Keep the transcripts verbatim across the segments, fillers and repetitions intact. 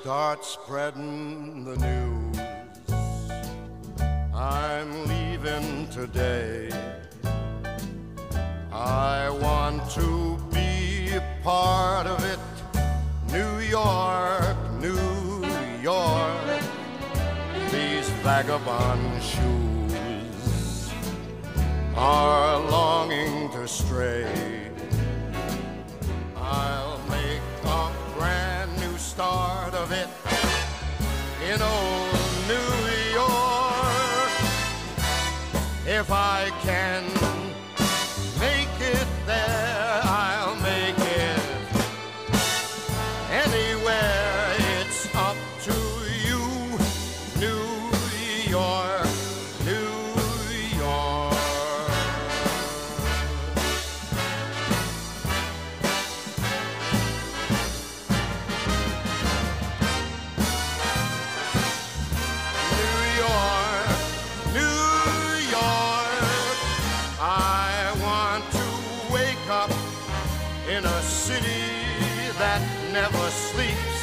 start spreading the news. I'm leaving today. I want to be a part of it. New York, New York, these vagabond shoes are longing to stray. I'll make a brand new start of it in old New York. If I can make it there, I'll make it anywhere. It's up to you, New York, New York. New York, New York, I want to wake up in a city that never sleeps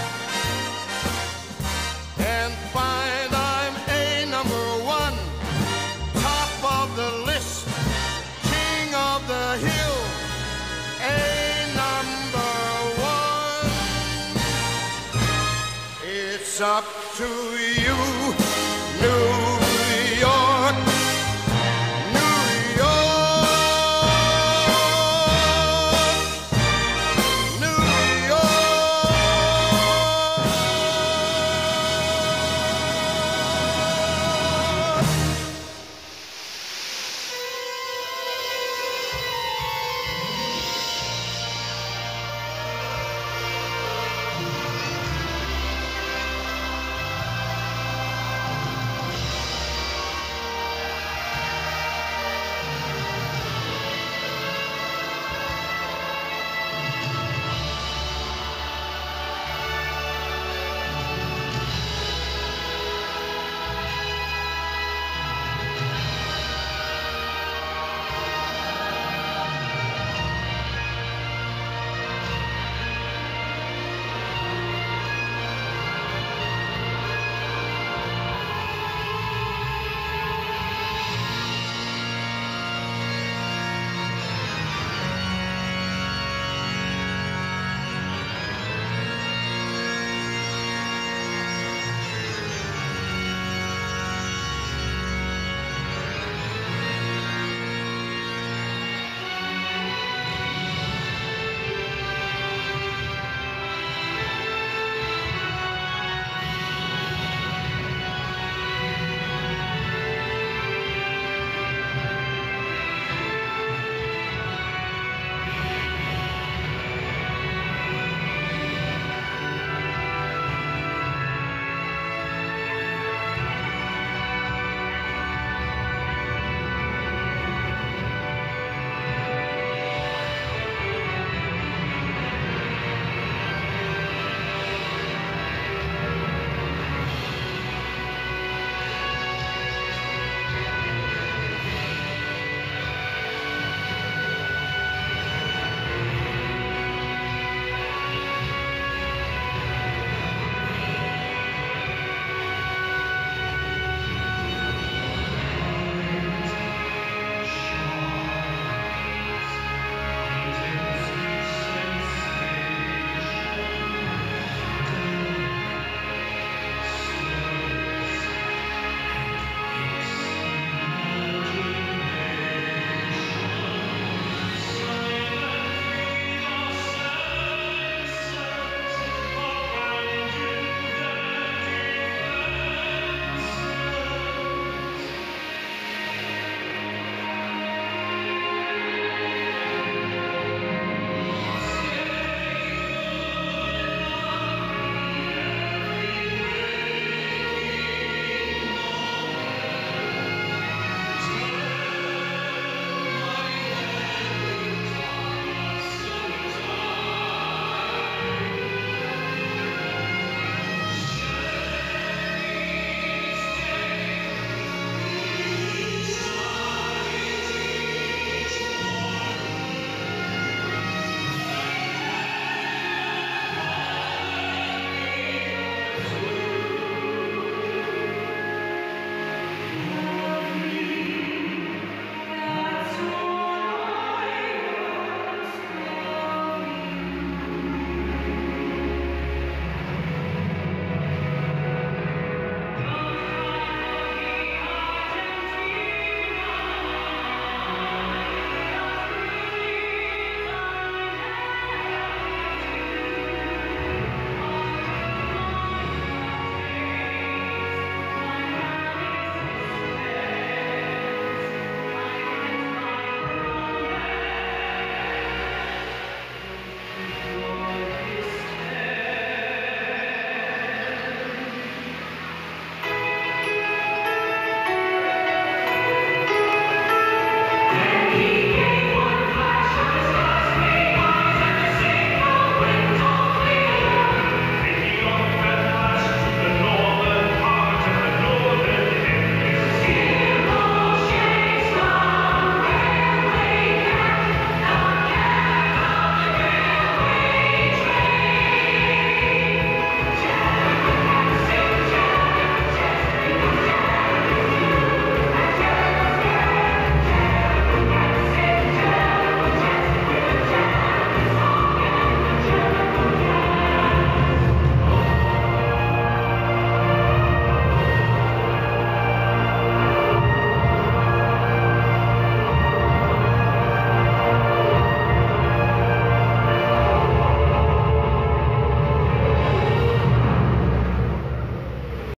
and find I'm a number one, top of the list, king of the hill, a number one. It's up to you, New